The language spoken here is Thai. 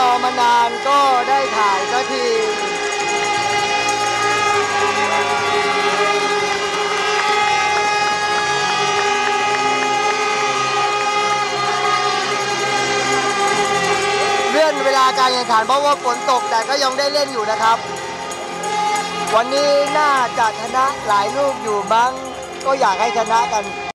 มานานก็ได้ถ่ายสักทีเลื่อนเวลาการแข่งขันเพราะว่าฝนตกแต่ก็ยังได้เล่นอยู่นะครับวันนี้น่าจะชนะหลายลูกอยู่มั้งก็อยากให้ชนะกัน